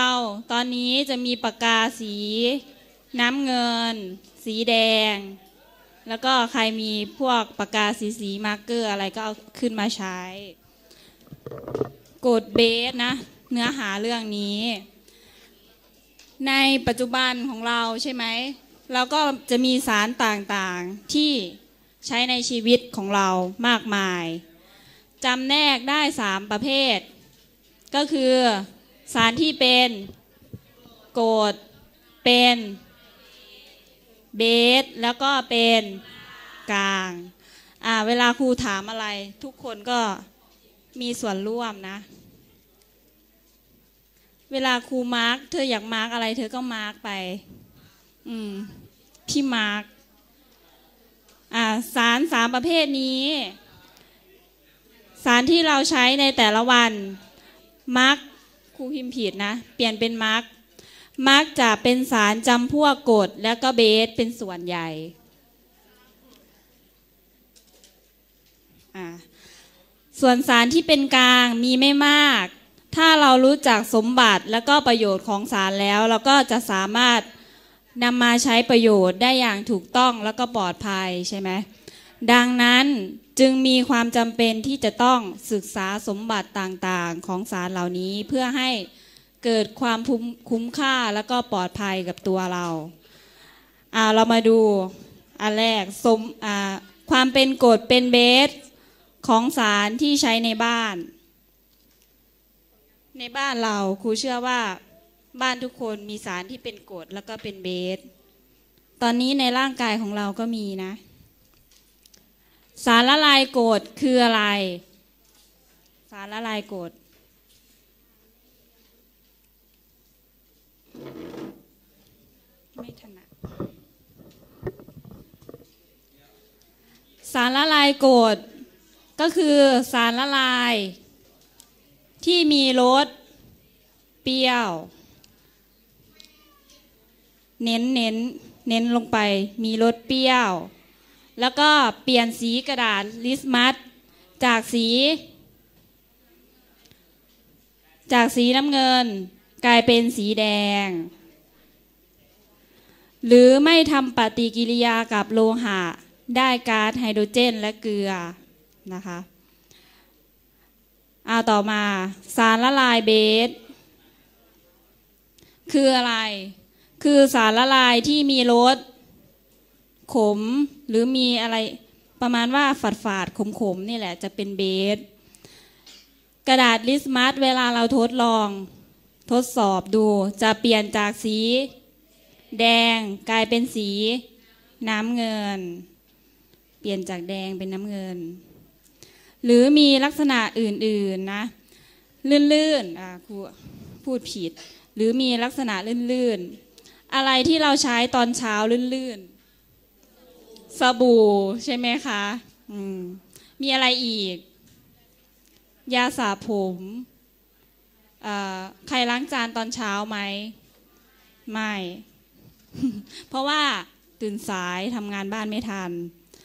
ตอนนี้จะมีปากกาสีน้ำเงินสีแดงแล้วก็ใครมีพวกปากกาสีมาร์กเกอร์อะไรก็เอาขึ้นมาใช้กฎเบสนะเนื้อหาเรื่องนี้ในปัจจุบันของเราใช่ไหมเราก็จะมีสารต่างๆที่ใช้ในชีวิตของเรามากมายจำแนกได้3ประเภทก็คือสารที่เป็นกรดเป็นเบสแล้วก็เป็นกลางเวลาครูถามอะไรทุกคนก็มีส่วนร่วมนะเวลาครูมาร์กเธออยากมาร์กอะไรเธอก็มาร์กไปพี่มาร์กสาร3ประเภทนี้สารที่เราใช้ในแต่ละวันมาร์กครูพิมพ์ผิดนะเปลี่ยนเป็นมาร์กจะเป็นสารจำพวกกรดแล้วก็เบสเป็นส่วนใหญ่ส่วนสารที่เป็นกลางมีไม่มากถ้าเรารู้จักสมบัติและก็ประโยชน์ของสารแล้วเราก็จะสามารถนำมาใช้ประโยชน์ได้อย่างถูกต้องแล้วก็ปลอดภัยใช่ไหมดังนั้นจึงมีความจำเป็นที่จะต้องศึกษาสมบัติต่างๆของสารเหล่านี้เพื่อให้เกิดความคุ้มค่าแล้วก็ปลอดภัยกับตัวเราเรามาดูอันแรกความเป็นกรดเป็นเบสของสารที่ใช้ในบ้านเราครูเชื่อว่าบ้านทุกคนมีสารที่เป็นกรดแล้วก็เป็นเบสตอนนี้ในร่างกายของเราก็มีนะสารละลายกรดคืออะไรสารละลายกรดไม่ถนัดสารละลายกรดก็คือสารละลายที่มีรสเปรี้ยวเน้นลงไปมีรสเปรี้ยวแล้วก็เปลี่ยนสีกระดาษลิสมัสจากสีน้ำเงินกลายเป็นสีแดงหรือไม่ทำปฏิกิริยากับโลหะได้ก๊าซไฮโดรเจนและเกลือนะคะต่อมาสารละลายเบสคืออะไรคือสารละลายที่มีรสขมหรือมีอะไรประมาณว่าฝาดขมนี่แหละจะเป็นเบสกระดาษลิสมัสเวลาเราทดสอบดูจะเปลี่ยนจากสีแดงกลายเป็นสีน้ำเงินเปลี่ยนจากแดงเป็นน้ำเงินหรือมีลักษณะอื่นๆนะลื่นครูพูดผิดหรือมีลักษณะลื่นๆอะไรที่เราใช้ตอนเช้าลื่นๆสบู่ใช่ไหมคะมีอะไรอีกยาสระผมใครล้างจานตอนเช้าไหมไม่ เพราะว่าตื่นสายทำงานบ้านไม่ทัน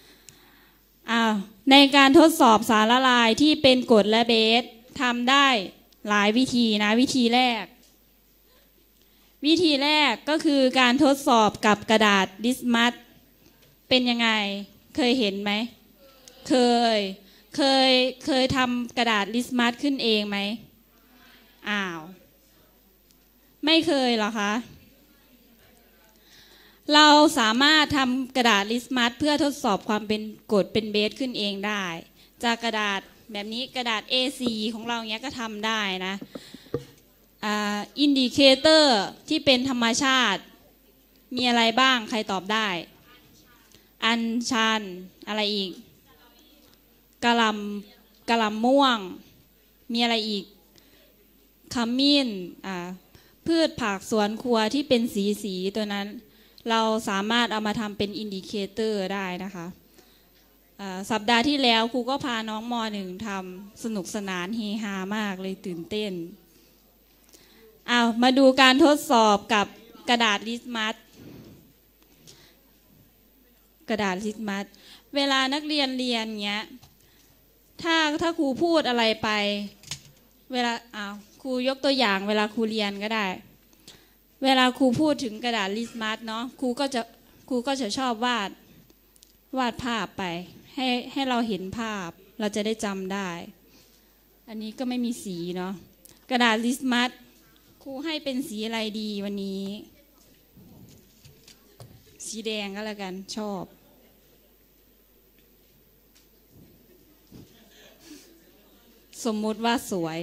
ในการทดสอบสารละลายที่เป็นกรดและเบสทำได้หลายวิธีนะวิธีแรกก็คือการทดสอบกับกระดาษลิสมัสเป็นยังไงเคยเห็นไหมเคยทำกระดาษลิสมัสขึ้นเองไหมไม่เคยเหรอคะเราสามารถทำกระดาษลิสมัสเพื่อทดสอบความเป็นกรดเป็นเบสขึ้นเองได้จากกระดาษแบบนี้กระดาษ A4 ของเราเนี้ยก็ทำได้นะอินดิเคเตอร์ที่เป็นธรรมชาติมีอะไรบ้างใครตอบได้อัญชันอะไรอีกกะหล่ำม่วงมีอะไรอีกขมิ้นพืชผักสวนครัวที่เป็นสีตัวนั้นเราสามารถเอามาทำเป็นอินดิเคเตอร์ได้นะคะสัปดาห์ที่แล้วครูก็พาน้องม.1 ทำสนุกสนานเฮฮามากเลยตื่นเต้นมาดูการทดสอบกับกระดาษลิสมัสเวลานักเรียนเรียนเงี้ยถ้าครูพูดอะไรไปเวลาครูยกตัวอย่างเวลาครูเรียนก็ได้เวลาครูพูดถึงกระดาษลิตมัสเนาะครูก็จะชอบวาดภาพไปให้เราเห็นภาพเราจะได้จำได้อันนี้ก็ไม่มีสีเนาะกระดาษลิตมัสครูให้เป็นสีอะไรดีวันนี้สีแดงก็แล้วกันชอบสมมุติว่าสวย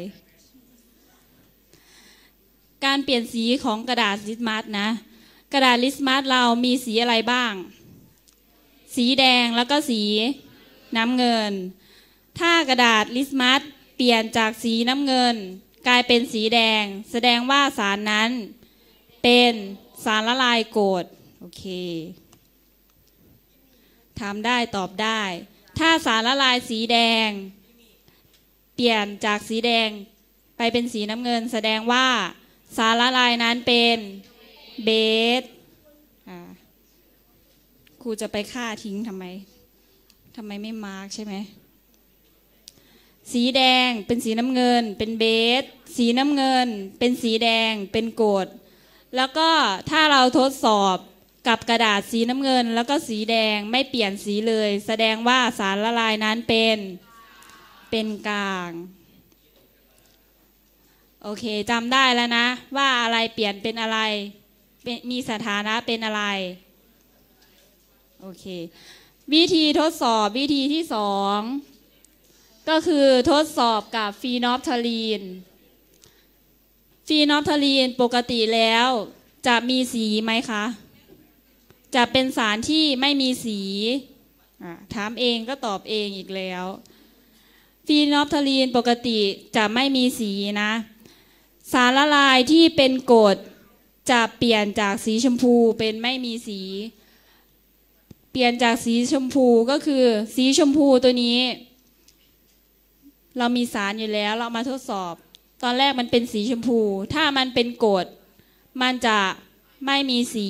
การเปลี่ยนสีของกระดาษลิตมัสนะกระดาษลิตมัสเรามีสีอะไรบ้างสีแดงแล้วก็สีน้ำเงินถ้ากระดาษลิตมัสเปลี่ยนจากสีน้ำเงินกลายเป็นสีแดงแสดงว่าสารนั้นเป็นสารละลายกรดโอเคถามได้ตอบได้ถ้าสารละลายสีแดงเปลี่ยนจากสีแดงไปเป็นสีน้ำเงินแสดงว่าสารละลายนั้นเป็นเบสครูจะไปฆ่าทิ้งทำไมไม่มาร์กใช่ไหมสีแดงเป็นสีน้ำเงินเป็นเบสสีน้ำเงินเป็นสีแดงเป็นกรดแล้วก็ถ้าเราทดสอบกับกระดาษสีน้ำเงินแล้วก็สีแดงไม่เปลี่ยนสีเลยแสดงว่าสารละลายนั้นเป็นกลางโอเคจำได้แล้วนะว่าอะไรเปลี่ยนเป็นอะไรมีสถานะเป็นอะไรโอเควิธีทดสอบวิธีที่สองก็คือทดสอบกับฟีนอลฟทาลีนฟีนอลฟทาลีนปกติแล้วจะมีสีไหมคะจะเป็นสารที่ไม่มีสีถามเองก็ตอบเองอีกแล้วฟีนอลฟทาลีนปกติจะไม่มีสีนะสารละลายที่เป็นกรดจะเปลี่ยนจากสีชมพูเป็นไม่มีสีเปลี่ยนจากสีชมพูก็คือสีชมพูตัวนี้เรามีสารอยู่แล้วเรามาทดสอบตอนแรกมันเป็นสีชมพูถ้ามันเป็นกรดมันจะไม่มีสี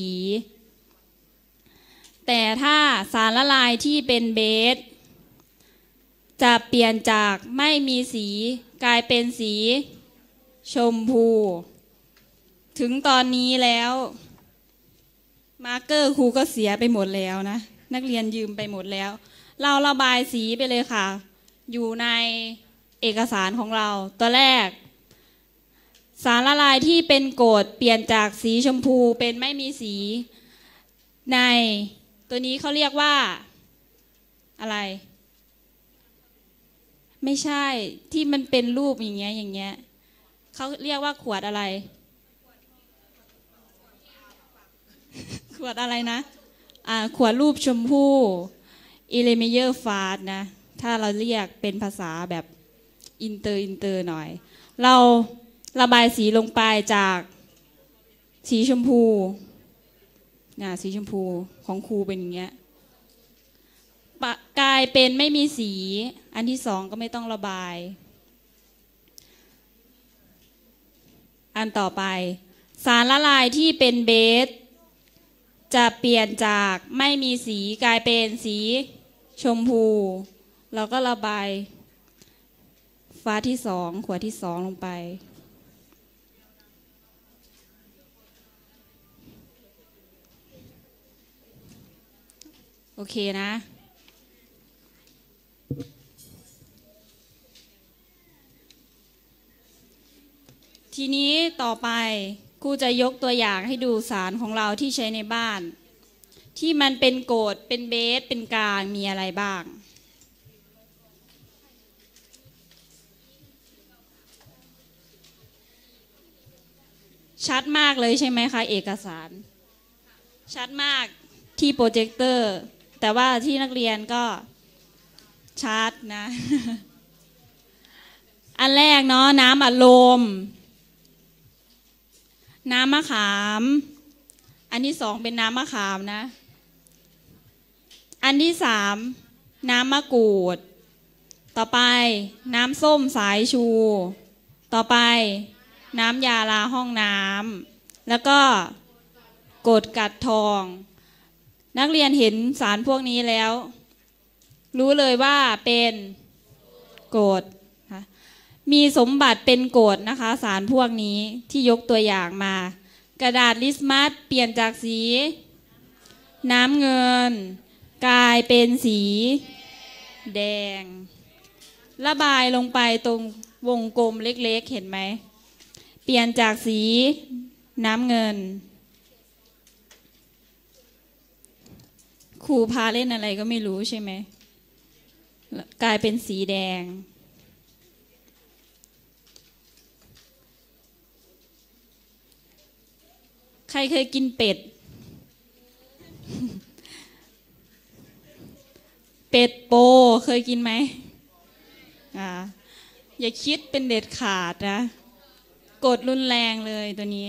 แต่ถ้าสารละลายที่เป็นเบสจะเปลี่ยนจากไม่มีสีกลายเป็นสีชมพูถึงตอนนี้แล้วมาร์กเกอร์ครูก็เสียไปหมดแล้วนะนักเรียนยืมไปหมดแล้วเราระบายสีไปเลยค่ะอยู่ในเอกสารของเราตัวแรกสารละลายที่เป็นกรดเปลี่ยนจากสีชมพูเป็นไม่มีสีในตัวนี้เขาเรียกว่าอะไรไม่ใช่ที่มันเป็นรูปอย่างเงี้ยเขาเรียกว่าขวดอะไรขวดอะไรนะขวดรูปชมพู่อิเลเมเยอร์ฟาสนะถ้าเราเรียกเป็นภาษาแบบอินเตอร์หน่อยเราระบายสีลงไปจากสีชมพูสีชมพูของครูเป็นอย่างเงี้ยกลายเป็นไม่มีสีอันที่สองก็ไม่ต้องระบายอันต่อไปสารละลายที่เป็นเบสจะเปลี่ยนจากไม่มีสีกลายเป็นสีชมพูเราก็ระบายฟ้าที่สองขวดที่สองลงไปโอเคนะทีนี้ต่อไปครูจะยกตัวอย่างให้ดูสารของเราที่ใช้ในบ้านที่มันเป็นกรดเป็นเบสเป็นกลางมีอะไรบ้างชัดมากเลยใช่ไหมคะเอกสารชัดมากที่โปรเจคเตอร์แต่ว่าที่นักเรียนก็ชัดนะ อันแรกเนาะน้ำอัดลมน้ำมะขามอันที่สองเป็นน้ำมะขามนะอันที่สามน้ำมะกรูดต่อไปน้ำส้มสายชูต่อไปน้ำยาล้างห้องน้ำแล้วก็กรดกัดทองนักเรียนเห็นสารพวกนี้แล้วรู้เลยว่าเป็นกรดมีสมบัติเป็นกรดนะคะสารพวกนี้ที่ยกตัวอย่างมากกระดาษลิสมัสเปลี่ยนจากสีน้ำเงินกลายเป็นสีแดงระบายลงไปตรงวงกลมเล็กๆเห็นไหมเปลี่ยนจากสีน้ำเงินครูพาเล่นอะไรก็ไม่รู้ใช่ไหมกลายเป็นสีแดงใครเคยกินเป็ดเป็ดโปเคยกินไหมอย่าคิดเป็นเด็ดขาดนะกดรุนแรงเลยตัวนี้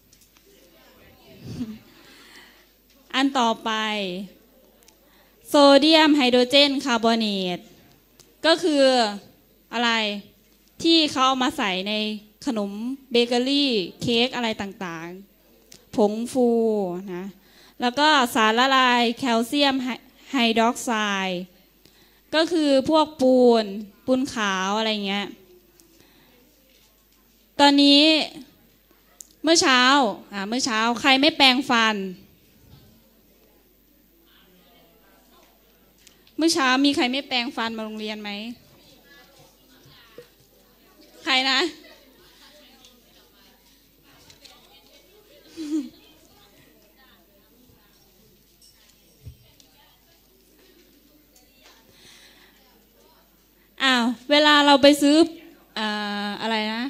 อันต่อไปโซเดียมไฮโดรเจนคาร์บอเนตก็คืออะไรที่เขาเอามาใส่ในขนมเบเกอรี่เค้กอะไรต่างๆผงฟูนะแล้วก็สารละลายแคลเซียมไฮดรอกไซด์ก็คือพวกปูนขาวอะไรเงี้ยตอนนี้เมื่อเช้าใครไม่แปรงฟันเมื่อเช้ามีใครไม่แปรงฟันมาโรงเรียนไหมใครนะเวลาเราไปซื้ออะไรนะ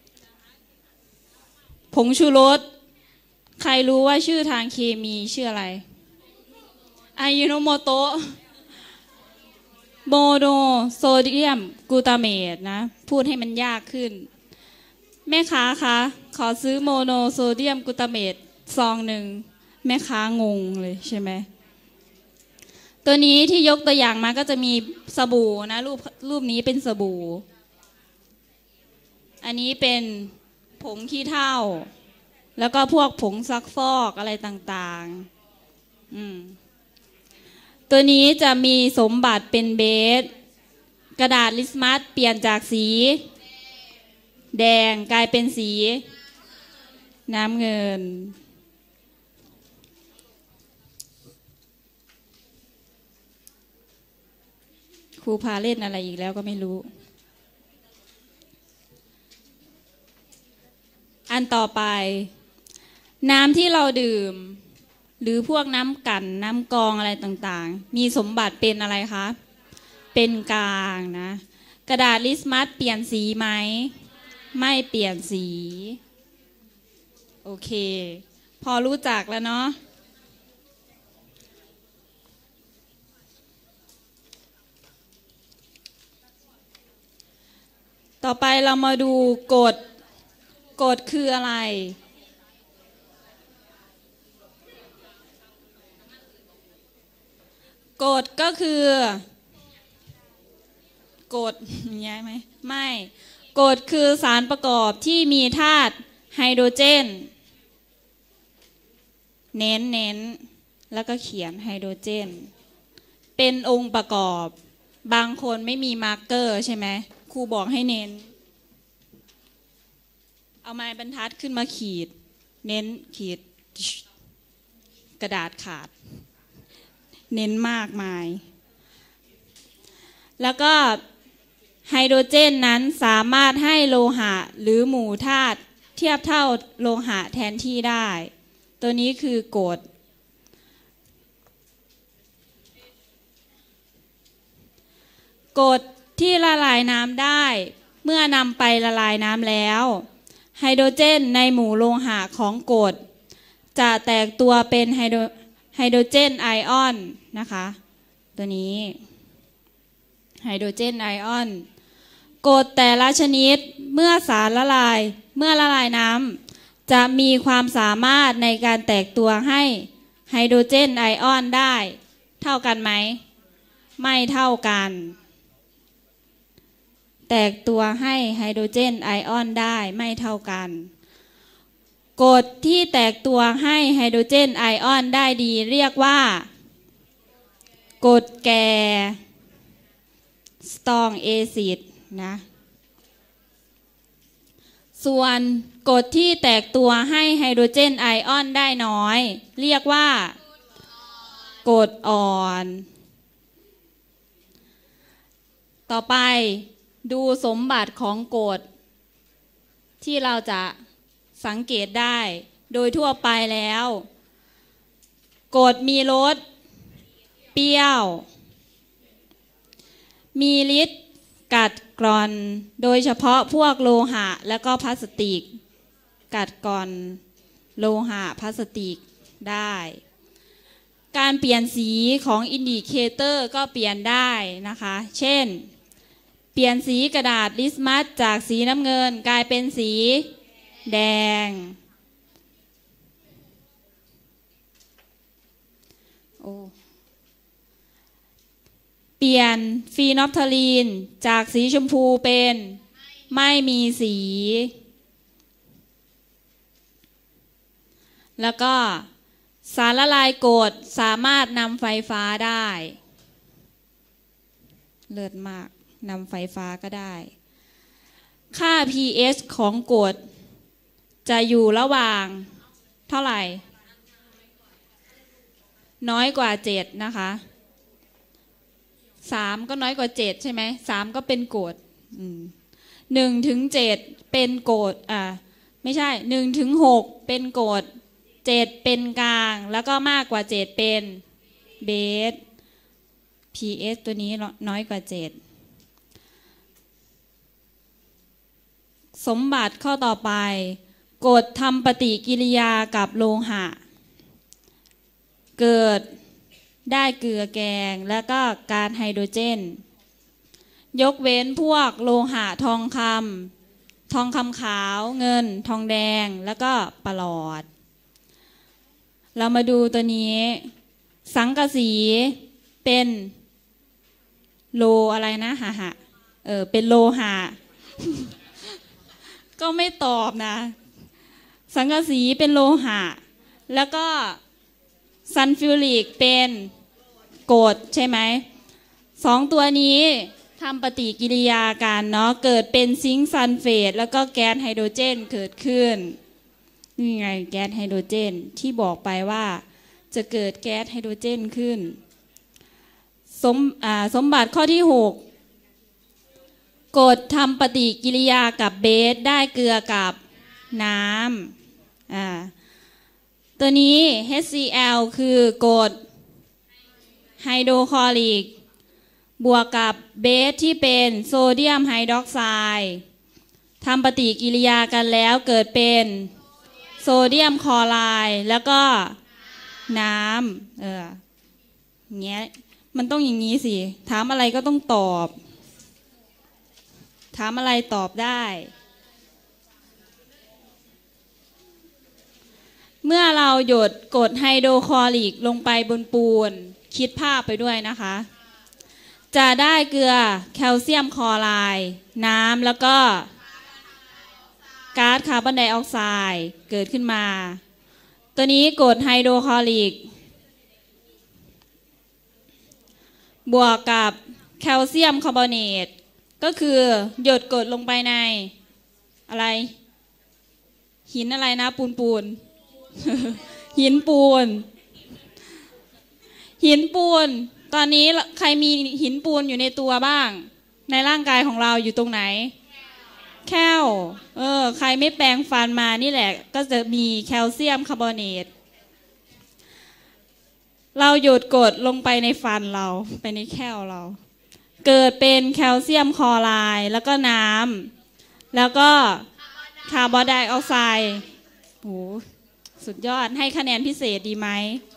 ผงชูรสใครรู้ว่าชื่อทางเคมีชื่ออะไรอะยิโนโมโตะโมโนโซเดียมกลูตาเมตนะพูดให้มันยากขึ้นแม่ค้าคะขอซื้อโมโนโซเดียมกลูตาเมตซองหนึ่งแม่ค้างงเลยใช่ไหมตัวนี้ที่ยกตัวอย่างมาก็จะมีสบู่นะรูปนี้เป็นสบู่อันนี้เป็นผงขี้เถ้าแล้วก็พวกผงซักฟอกอะไรต่างๆตัวนี้จะมีสมบัติเป็นเบสกระดาษลิสมัสเปลี่ยนจากสีแดงกลายเป็นสีน้ำเงินครูพาเล่นอะไรอีกแล้วก็ไม่รู้อันต่อไปน้ำที่เราดื่มหรือพวกน้ำกั่นน้ำกรองอะไรต่างๆมีสมบัติเป็นอะไรคะเป็นกลางนะกระดาษลิสมัสเปลี่ยนสีไหมไม่เปลี่ยนสีโอเคพอรู้จักแล้วเนาะต่อไปเรามาดูกฎคืออะไรกฎก็คือกฎใช่ไหมไม่กฎคือสารประกอบที่มีธาตุไฮโดรเจนเน้นแล้วก็เขียนไฮโดรเจนเป็นองค์ประกอบบางคนไม่มีมาร์กเกอร์ใช่ไหมครูบอกให้เน้นเอาไม้บรรทัดขึ้นมาขีดเน้นขีดกระดาษขาดเน้นมากมายแล้วก็ไฮโดรเจนนั้นสามารถให้โลหะหรือหมู่ธาตุเทียบเท่าโลหะแทนที่ได้ตัวนี้คือกฎที่ละลายน้ำได้เมื่อนำไปละลายน้ำแล้วไฮโดรเจนในหมู่โลหะของกรดจะแตกตัวเป็นไฮโดรเจนไอออนนะคะตัวนี้ไฮโดรเจนไอออนกรดแต่ละชนิดเมื่อละลายน้ำจะมีความสามารถในการแตกตัวให้ไฮโดรเจนไอออนได้เท่ากันไหมไม่เท่ากันแตกตัวให้ไฮโดรเจนไอออนได้ไม่เท่ากันกรดที่แตกตัวให้ไฮโดรเจนไอออนได้ดีเรียกว่ากรดแก่สตรองแอซิดนะส่วนกรดที่แตกตัวให้ไฮโดรเจนไอออนได้น้อยเรียกว่ากรดอ่อนต่อไปดูสมบัติของกรดที่เราจะสังเกตได้โดยทั่วไปแล้วกรดมีรสเปรี้ยวมีฤทธิ์กัดกร่อนโดยเฉพาะพวกโลหะและก็พลาสติกกัดกร่อนโลหะพลาสติกได้การเปลี่ยนสีของอินดิเคเตอร์ก็เปลี่ยนได้นะคะเช่นเปลี่ยนสีกระดาษลิสมัสจากสีน้ำเงินกลายเป็นสีแดงเปลี่ยนฟีนอลฟทาลีนจากสีชมพูเป็นไม่มีสีแล้วก็สารละลายกรดสามารถนำไฟฟ้าได้เลิศมากนำไฟฟ้าก็ได้ค่า pH ของกรดจะอยู่ระหว่างเท่าไหร่น้อยกว่า7นะคะ3ก็น้อยกว่า7ใช่ไหม3ก็เป็นกรด1 ถึง 7เป็นกรดไม่ใช่1 ถึง 6เป็นกรด7เป็นกลางแล้วก็มากกว่า7เป็นเบส pH ตัวนี้น้อยกว่า7สมบัติข้อต่อไปกรดทำปฏิกิริยากับโลหะเกิดได้เกลือแกงและก็ก๊าซไฮโดรเจนยกเว้นพวกโลหะทองคำขาวเงินทองแดงแล้วก็ปลอดเรามาดูตัวนี้สังกะสีเป็นโลอะไรนะเป็นโลหะ ก็ไม่ตอบนะสังกะสีเป็นโลหะแล้วก็ซัลฟิวริกเป็นกรดใช่ไหม2ตัวนี้ทำปฏิกิริยากันเนาะเกิดเป็นซิงค์ซัลเฟตแล้วก็แก๊สไฮโดรเจนเกิดขึ้นนี่ไงแก๊สไฮโดรเจนที่บอกไปว่าจะเกิดแก๊สไฮโดรเจนขึ้นสมบัติข้อที่6กรดทำปฏิกิริยากับเบสได้เกลือกับน้ำตัวนี้ HCl คือกรดไฮโดรคลอริกบวกกับเบสที่เป็นโซเดียมไฮดรอกไซด์ทำปฏิกิริยากันแล้วเกิดเป็นโซเดียมคลอไรด์แล้วก็น้ำเงี้ยมันต้องอย่างนี้สิถามอะไรก็ต้องตอบถามอะไรตอบได้เมื่อเราหยดกรดไฮโดรคลอริกลงไปบนปูนคิดภาพไปด้วยนะคะจะได้เกลือแคลเซียมคลอไรด์น้ำแล้วก็ก๊าซคาร์บอนไดออกไซด์เกิดขึ้นมาตัวนี้กรดไฮโดรคลอริกบวกกับแคลเซียมคาร์บอเนตก็คือหยดกรดลงไปในอะไรหินอะไรนะปูน หินปูนตอนนี้ใครมีหินปูนอยู่ในตัวบ้างในร่างกายของเราอยู่ตรงไหนแคลใครไม่แปรงฟันมานี่แหละก็จะมีแคลเซียมคาร์บอเนตเราหยดกรดลงไปในฟันเราไปในแคลเราเกิดเป็นแคลเซียมคลอไรด์แล้วก็น้ำแล้วก็คาร์บอนไดออกไซด์โหสุดยอดให้คะแนนพิเศษดีไหม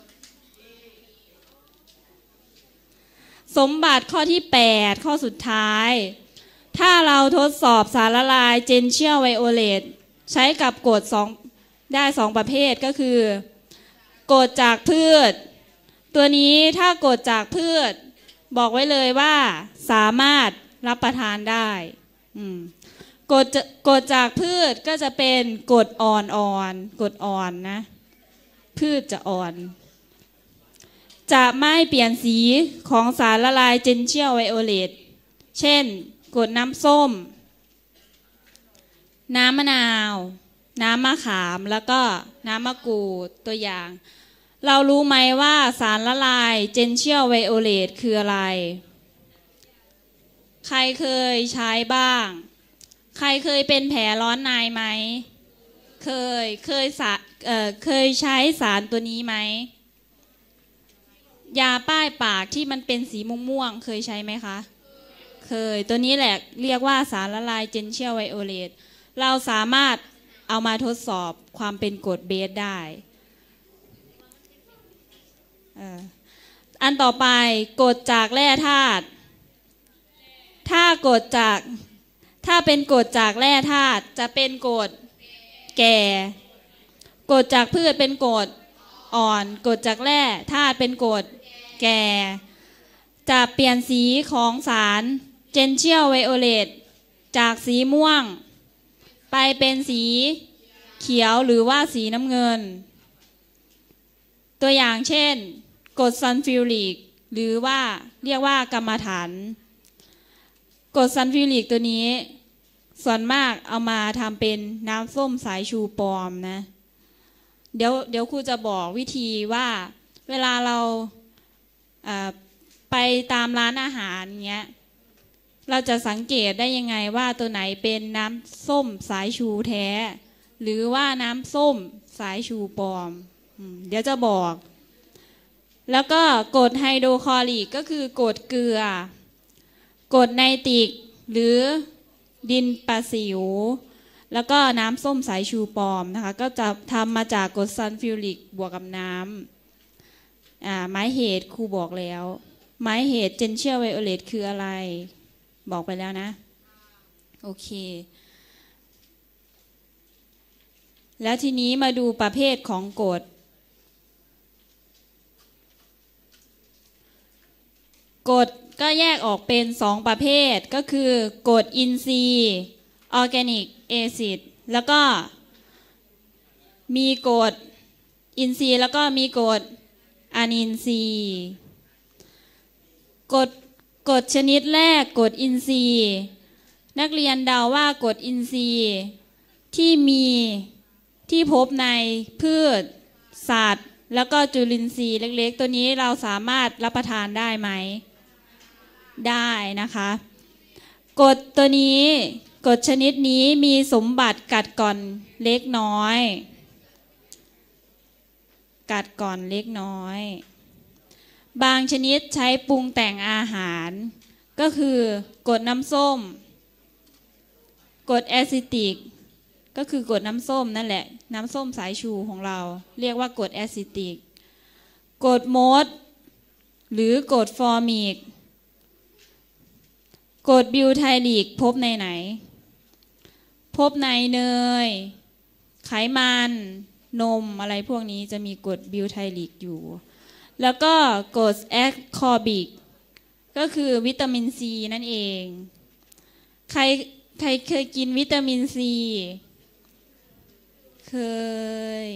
สมบัติข้อที่8ข้อสุดท้ายถ้าเราทดสอบสารละลายเจนเชียลไวโอเลตใช้กับกรดได้2ประเภทก็คือกรดจากพืชตัวนี้ถ้ากรดจากพืชบอกไว้เลยว่าสามารถรับประทานได้กรดจากพืชก็จะเป็นกรดอ่อนกรดอ่อนนะพืชจะอ่อนจะไม่เปลี่ยนสีของสารละลายเจนเชียลไวโอเลตเช่นกรดน้ำส้มน้ำมะนาวน้ำมะขามแล้วก็น้ำมะกรูดตัวอย่าง เรารู้ไหมว่าสารละลายเจนเชียลไวโอเลตคืออะไรใครเคยใช้บ้างใครเคยเป็นแผลร้อนในไหมเคยใช้สารตัวนี้ไหมยาป้ายปากที่มันเป็นสีม่วงๆเคยใช้ไหมคะเคยตัวนี้แหละเรียกว่าสารละลายเจนเชียลไวโอเลตเราสามารถเอามาทดสอบความเป็นกรดเบสได้อันต่อไปกรดจากแร่ธาตุถ้เป็นกรดจากแร่ธาตุจะเป็นกรดแก่กรดจากพืชเป็นกรดอ่อนกรดจากแร่ธาตุเป็นกรดแก่จะเปลี่ยนสีของสารเจนเชียลไวโอเลตจากสีม่วงไปเป็นสีเขียวหรือว่าสีน้ำเงินตัวอย่างเช่นกรดซัลฟิวริกหรือว่าเรียกว่ากรรมฐานกรดซัลฟิวริกตัวนี้ส่วนมากเอามาทำเป็นน้ำส้มสายชูปลอมนะเดี๋ยวครูจะบอกวิธีว่าเวลาเราไปตามร้านอาหารเงี้ยเราจะสังเกตได้ยังไงว่าตัวไหนเป็นน้ำส้มสายชูแท้หรือว่าน้ำส้มสายชูปลอมเดี๋ยวจะบอกแล้วก็กรดไฮโดรคลอริกก็คือกรดเกลือกรดไนตริกหรือดินประสิวแล้วก็น้ำส้มสายชูปลอมนะคะก็จะทำมาจากกรดซัลฟิวริกบวกกับน้ำหมายเหตุครูบอกแล้วหมายเหตุเจนเชียลไวโอเลตคืออะไรบอกไปแล้วนะโอเคแล้วทีนี้มาดูประเภทของกรดก็แยกออกเป็น2ประเภทก็คือกรดอินทรีย์ออร์แกนิกแอซิดแล้วก็มีกรดอินทรีย์แล้วก็มีกรดอะนินทรีย์กรดชนิดแรกกรดอินทรีย์นักเรียนเดาว่ากรดอินทรีย์ที่พบในพืชสัตว์แล้วก็จุลินทรีย์เล็กๆตัวนี้เราสามารถรับประทานได้ไหมได้นะคะกรดตัวนี้กรดชนิดนี้มีสมบัติกัดก่อนเล็กน้อยบางชนิดใช้ปรุงแต่งอาหารก็คือกรดน้ำส้มกรดแอซิติกก็คือกรดน้ำส้มนั่นแหละน้ำส้มสายชูของเราเรียกว่ากรดแอซิติกกรดโมดหรือกรดฟอร์มิกกรดบิวไทลิกพบในไหนพบในเนยไขมันนมอะไรพวกนี้จะมีกรดบิวไทลิกอยู่แล้วก็กรดแอสคอบิกก็คือวิตามินซีนั่นเองใครเคยกินวิตามินซีเคย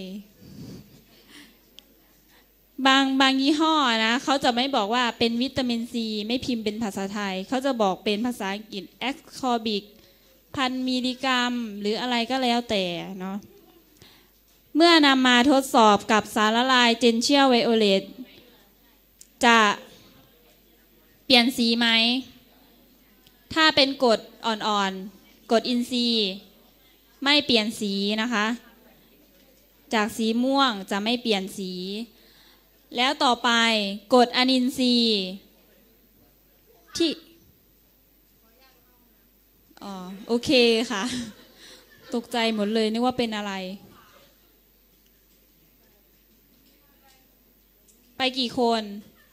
บางยี่ห้อนะเขาจะไม่บอกว่าเป็นวิตามินซีไม่พิมพ์เป็นภาษาไทยเขาจะบอกเป็นภาษาอังกฤษแอสคอบิก1,000 มิลลิกรัมหรืออะไรก็แล้วแต่เนาะเมื่อนำมาทดสอบกับสารละลายเจนเชียลไวโอเลตจะเปลี่ยนสีไหมถ้าเป็นกรดอ่อนๆกรดอินทรีย์ไม่เปลี่ยนสีนะคะจากสีม่วงจะไม่เปลี่ยนสีแล้วต่อไปกรดอะนินทรีย์ที่โอเคค่ะตกใจหมดเลยนึกว่าเป็นอะไรไปกี่คน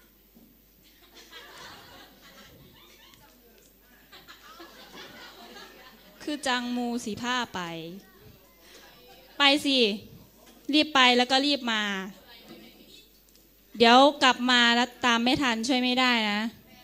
คือจังมูสีผ้าไปสิรีบไปแล้วก็รีบมาเดี๋ยวกลับมาแล้วตามไม่ทันช่วยไม่ได้นะ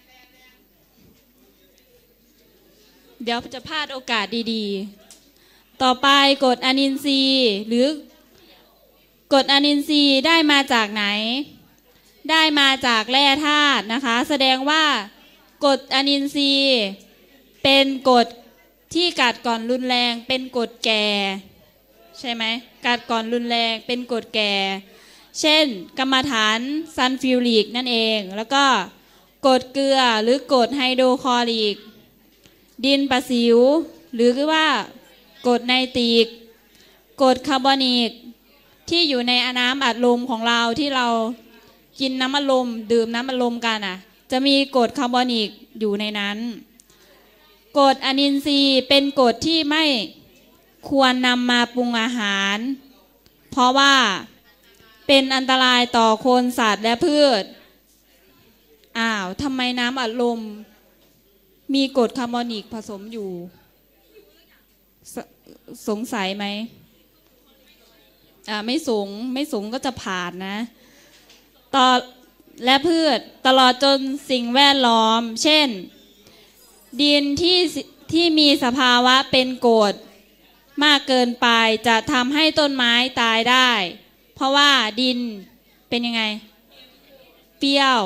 เดี๋ยวจะพลาดโอกาสดีๆต่อไปกรดอะนินทรีย์หรือกรดอะนินทรีย์ได้มาจากไหนได้มาจากแร่ธาตุนะคะแสดงว่ากรดอะนินทรีย์เป็นกรดที่กัดก่อนรุนแรงเป็นกรดแก่ใช่ไหมกัดก่อนรุนแรงเป็นกรดแก่เช่นกรรมฐานซัลฟิวริกนั่นเองแล้วก็กรดเกลือหรือกรดไฮโดรคลอริกดินประสิวหรือว่ากรดไนตริกกรดคาร์บอนิกที่อยู่ในน้ำอัดลมของเราที่เรากินน้ำอัดลมดื่มน้ำอัดลมกันจะมีกรดคาร์บอนิกอยู่ในนั้นกรดอะนินทรีย์เป็นกรดที่ไม่ควรนำมาปรุงอาหารเพราะว่าเป็นอันตรายต่อคนสัตว์และพืชทำไมน้ำอัดลมมีกรดคาร์บอนิกผสมอยู่สงสัยไหมไม่สงก็จะผ่านนะต่อและพืชตลอดจนสิ่งแวดล้อมเช่นดินที่มีสภาวะเป็นกรดมากเกินไปจะทำให้ต้นไม้ตายได้เพราะว่าดินเป็นยังไงเปรี้ยว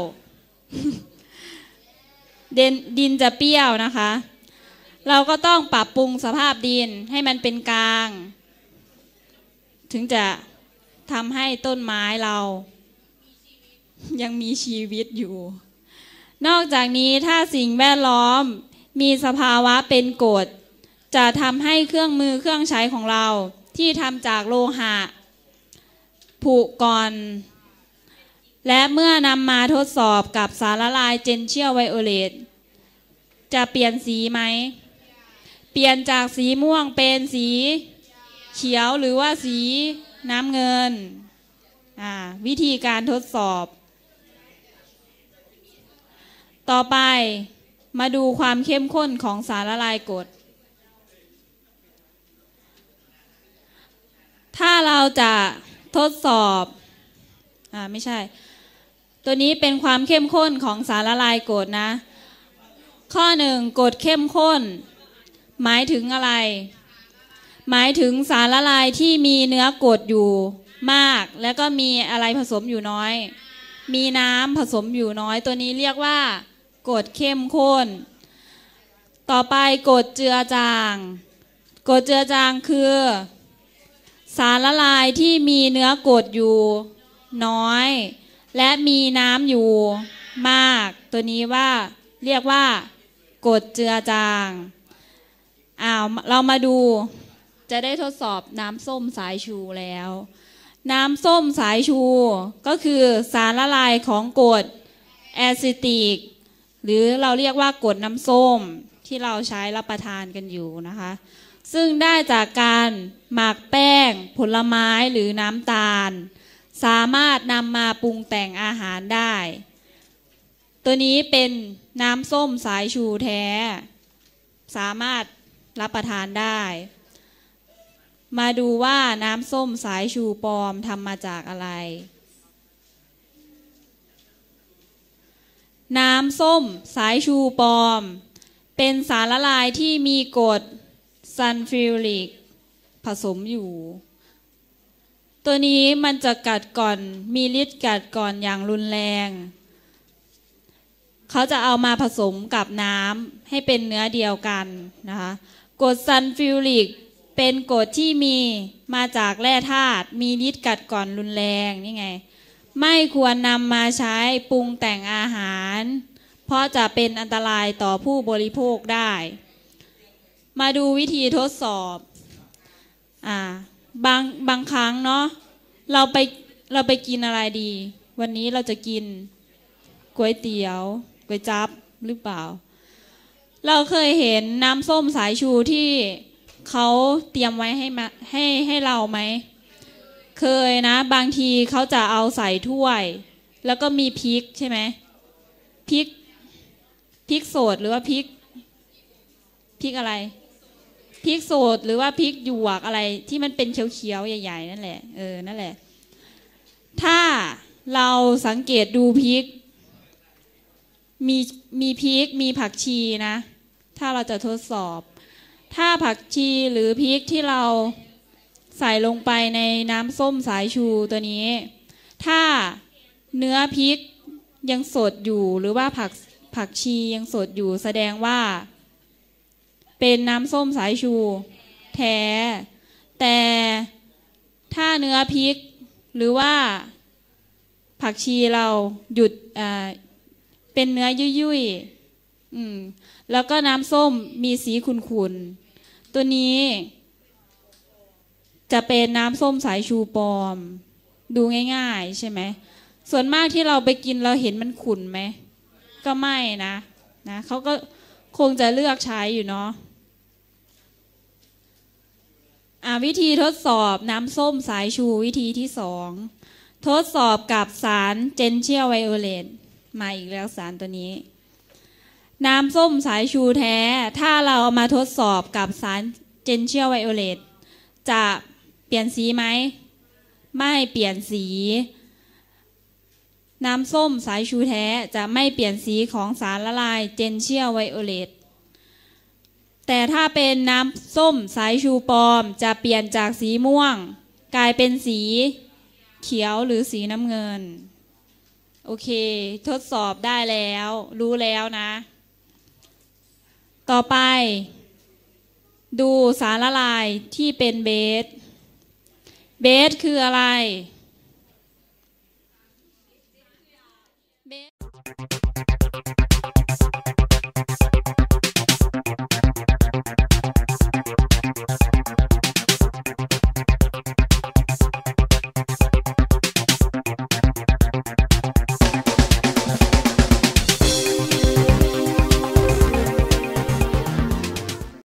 ดินจะเปรี้ยวนะคะเราก็ต้องปรับปรุงสภาพดินให้มันเป็นกลางถึงจะทำให้ต้นไม้เรายังมีชีวิตอยู่นอกจากนี้ถ้าสิ่งแวดล้อมมีสภาวะเป็นกรดจะทำให้เครื่องมือเครื่องใช้ของเราที่ทำจากโลหะผุก่อนและเมื่อนำมาทดสอบกับสารละลายเจนเชียลไวโอเลตจะเปลี่ยนสีไหมเปลี่ยนจากสีม่วงเป็นสีเขียวหรือว่าสีน้ำเงินวิธีการทดสอบต่อไปมาดูความเข้มข้นของสารละลายกรดถ้าเราจะทดสอบไม่ใช่ตัวนี้เป็นความเข้มข้นของสารละลายกรดนะข้อหนึ่งกรดเข้มข้นหมายถึงอะไรหมายถึงสารละลายที่มีเนื้อกรดอยู่มากแล้วก็มีอะไรผสมอยู่น้อยมีน้ำผสมอยู่น้อยตัวนี้เรียกว่ากรดเข้มข้นต่อไปกรดเจือจางกรดเจือจางคือสารละลายที่มีเนื้อกรดอยู่น้อยและมีน้ำอยู่มากตัวนี้ว่าเรียกว่ากรดเจือจางเรามาดูจะได้ทดสอบน้ำส้มสายชูแล้วน้ำส้มสายชูก็คือสารละลายของกรดแอซิติกหรือเราเรียกว่ากรดน้ำส้มที่เราใช้รับประทานกันอยู่นะคะซึ่งได้จากการหมักแป้งผลไม้หรือน้ำตาลสามารถนำมาปรุงแต่งอาหารได้ตัวนี้เป็นน้ำส้มสายชูแท้สามารถรับประทานได้มาดูว่าน้ำส้มสายชูปลอมทำมาจากอะไรน้ำส้มสายชูปลอมเป็นสารละลายที่มีกรดซัลฟิวริกผสมอยู่ตัวนี้มันจะกัดก่อนมีฤทธิ์กัดก่อนอย่างรุนแรงเขาจะเอามาผสมกับน้ำให้เป็นเนื้อเดียวกันนะคะกรดซัลฟิวริกเป็นกรดที่มีมาจากแร่ธาตุมีฤทธิ์กัดก่อนรุนแรงนี่ไงไม่ควรนำมาใช้ปรุงแต่งอาหารเพราะจะเป็นอันตรายต่อผู้บริโภคได้มาดูวิธีทดสอบบางครั้งเนาะเราไปกินอะไรดีวันนี้เราจะกินก๋วยเตี๋ยวก๋วยจั๊บหรือเปล่าเราเคยเห็นน้ำส้มสายชูที่เขาเตรียมไว้ให้เราไหมเคยนะบางทีเขาจะเอาใส่ถ้วยแล้วก็มีพริกใช่ไหมพริกสดหรือว่าพริกอะไรพริกสดหรือว่าพริกหยวกอะไรที่มันเป็นเขียวๆใหญ่ๆนั่นแหละนั่นแหละถ้าเราสังเกตดูพริกมีพริกมีผักชีนะถ้าเราจะทดสอบถ้าผักชีหรือพริกที่เราใส่ลงไปในน้ำส้มสายชูตัวนี้ถ้าเนื้อพริกยังสดอยู่หรือว่าผักชียังสดอยู่แสดงว่าเป็นน้ำส้มสายชูแท้แต่ถ้าเนื้อพริกหรือว่าผักชีเราหยุดเป็นเนื้อยุ่ยๆแล้วก็น้ำส้มมีสีขุ่นๆตัวนี้จะเป็นน้ำส้มสายชูปลอมดูง่ายๆใช่ไหมส่วนมากที่เราไปกินเราเห็นมันขุ่นไหมก็ไม่นะเขาก็คงจะเลือกใช้อยู่เนาะวิธีทดสอบน้ำส้มสายชูวิธีที่2ทดสอบกับสารเจนเชียลไวโอเลตมาอีกแล้วสารตัวนี้น้ำส้มสายชูแท้ถ้าเราเอามาทดสอบกับสารเจนเชียลไวโอเลตจะเปลี่ยนสีไหมไม่เปลี่ยนสีน้ำส้มสายชูแท้จะไม่เปลี่ยนสีของสารละลายเจนเชียลไวโอเลตแต่ถ้าเป็นน้ำส้มสายชูปลอมจะเปลี่ยนจากสีม่วงกลายเป็นสีเขียวหรือสีน้ำเงินโอเคทดสอบได้แล้วรู้แล้วนะต่อไปดูสารละลายที่เป็นเบสคืออะไรเบส